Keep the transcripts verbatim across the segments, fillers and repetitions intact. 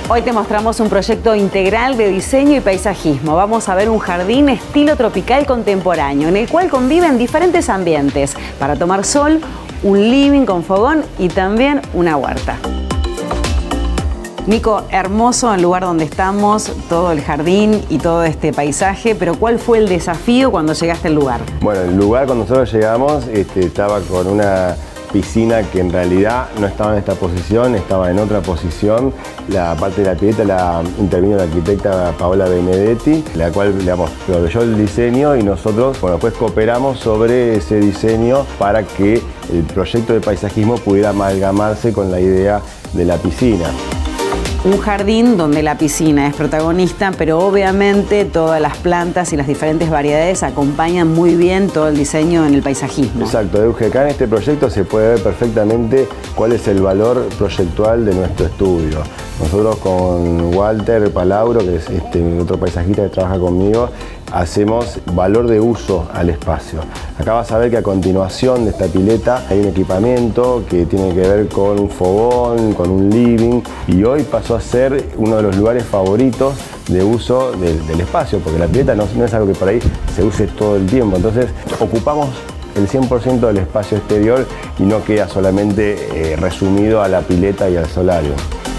Hoy te mostramos un proyecto integral de diseño y paisajismo. Vamos a ver un jardín estilo tropical contemporáneo, en el cual conviven diferentes ambientes para tomar sol, un living con fogón y también una huerta. Nico, hermoso el lugar donde estamos, todo el jardín y todo este paisaje, pero ¿cuál fue el desafío cuando llegaste al lugar? Bueno, el lugar cuando nosotros llegamos este, estaba con una piscina que en realidad no estaba en esta posición, estaba en otra posición. La parte de la pileta la intervino la arquitecta Paola Benedetti, la cual, digamos, proveyó el diseño y nosotros, bueno, pues cooperamos sobre ese diseño para que el proyecto de paisajismo pudiera amalgamarse con la idea de la piscina. Un jardín donde la piscina es protagonista, pero obviamente todas las plantas y las diferentes variedades acompañan muy bien todo el diseño en el paisajismo. Exacto, Euge, acá en este proyecto se puede ver perfectamente cuál es el valor proyectual de nuestro estudio. Nosotros con Walter Palauro, que es este, otro paisajista que trabaja conmigo, hacemos valor de uso al espacio. Acá vas a ver que a continuación de esta pileta hay un equipamiento que tiene que ver con un fogón, con un living, y hoy pasó a ser uno de los lugares favoritos de uso del, del espacio, porque la pileta no, no es algo que por ahí se use todo el tiempo. Entonces ocupamos el cien por ciento del espacio exterior y no queda solamente eh, resumido a la pileta y al solario.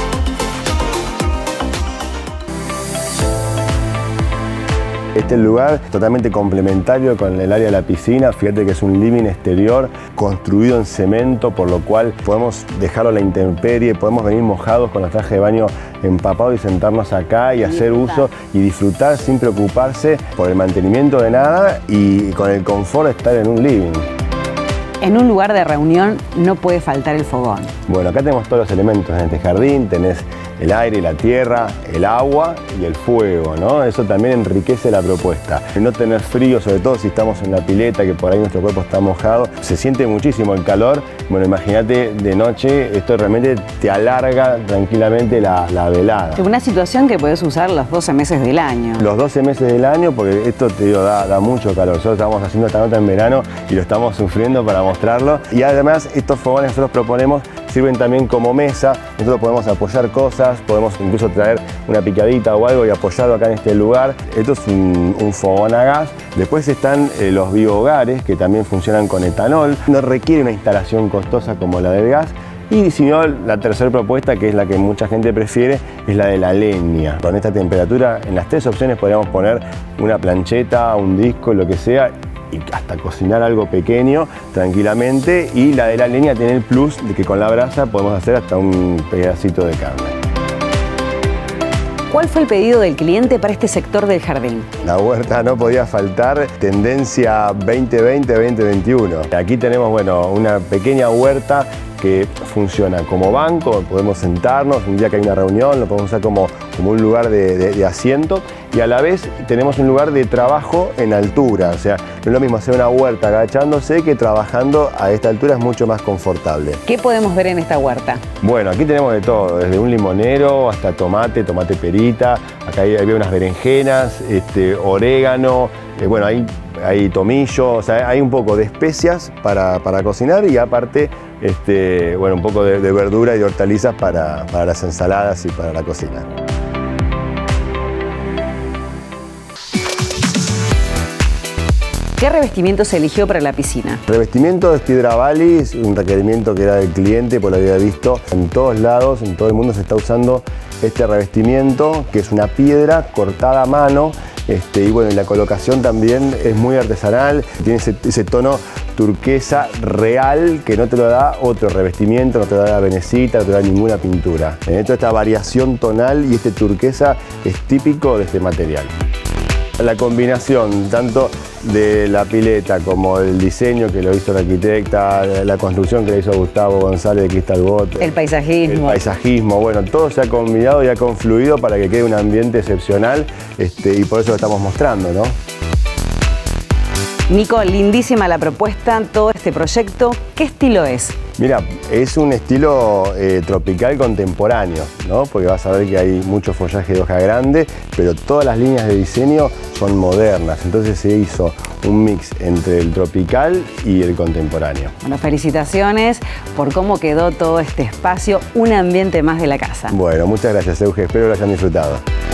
Este lugar totalmente complementario con el área de la piscina. Fíjate que es un living exterior construido en cemento, por lo cual podemos dejarlo a la intemperie, podemos venir mojados con los trajes de baño empapados y sentarnos acá y hacer uso y disfrutar sin preocuparse por el mantenimiento de nada y con el confort de estar en un living. En un lugar de reunión no puede faltar el fogón. Bueno, acá tenemos todos los elementos en este jardín. Tenés el aire, la tierra, el agua y el fuego, ¿no? Eso también enriquece la propuesta. No tener frío, sobre todo si estamos en la pileta, que por ahí nuestro cuerpo está mojado, se siente muchísimo el calor. Bueno, imagínate de noche, esto realmente te alarga tranquilamente la, la velada. Una situación que podés usar los doce meses del año. Los doce meses del año, porque esto te digo, da, da mucho calor. Nosotros estamos haciendo esta nota en verano y lo estamos sufriendo para mostrarlo. Y además, estos fogones que nosotros proponemos sirven también como mesa. Nosotros podemos apoyar cosas, podemos incluso traer una picadita o algo y apoyarlo acá en este lugar. Esto es un, un fogón a gas. Después están eh, los biohogares, que también funcionan con etanol. No requiere una instalación costosa como la del gas. Y si no, la tercera propuesta, que es la que mucha gente prefiere, es la de la leña. Con esta temperatura, en las tres opciones podríamos poner una plancheta, un disco, lo que sea, y hasta cocinar algo pequeño tranquilamente. Y la de la leña tiene el plus de que con la brasa podemos hacer hasta un pedacito de carne. ¿Cuál fue el pedido del cliente para este sector del jardín? La huerta no podía faltar, tendencia veinte veinte veinte veintiuno. Aquí tenemos, bueno, una pequeña huerta que funciona como banco, podemos sentarnos, un día que hay una reunión, lo podemos usar como, como un lugar de, de, de asiento, y a la vez tenemos un lugar de trabajo en altura. O sea, no es lo mismo hacer una huerta agachándose que trabajando a esta altura, es mucho más confortable. ¿Qué podemos ver en esta huerta? Bueno, aquí tenemos de todo, desde un limonero hasta tomate, tomate perita, acá hay, hay unas berenjenas, este, orégano, eh, bueno, hay, hay tomillo, o sea, hay un poco de especias para, para cocinar y aparte, este, bueno, un poco de, de verdura y de hortalizas para, para las ensaladas y para la cocina. ¿Qué revestimiento se eligió para la piscina? El revestimiento es piedra Bali, es un requerimiento que era del cliente, por lo que había visto en todos lados, en todo el mundo se está usando este revestimiento, que es una piedra cortada a mano. Este, y bueno, y la colocación también es muy artesanal, tiene ese, ese tono turquesa real que no te lo da otro revestimiento, no te lo da la venecita, no te lo da ninguna pintura. En toda esta variación tonal y este turquesa es típico de este material. La combinación tanto de la pileta como el diseño que lo hizo la arquitecta, la construcción que le hizo Gustavo González de Crystal Boat, el paisajismo. El paisajismo, bueno, todo se ha combinado y ha confluido para que quede un ambiente excepcional, este, y por eso lo estamos mostrando, ¿no? Nico, lindísima la propuesta, todo este proyecto. ¿Qué estilo es? Mira, es un estilo eh, tropical contemporáneo, ¿no? Porque vas a ver que hay mucho follaje de hoja grande, pero todas las líneas de diseño son modernas. Entonces se hizo un mix entre el tropical y el contemporáneo. Bueno, felicitaciones por cómo quedó todo este espacio, un ambiente más de la casa. Bueno, muchas gracias, Euge. Espero lo hayan disfrutado.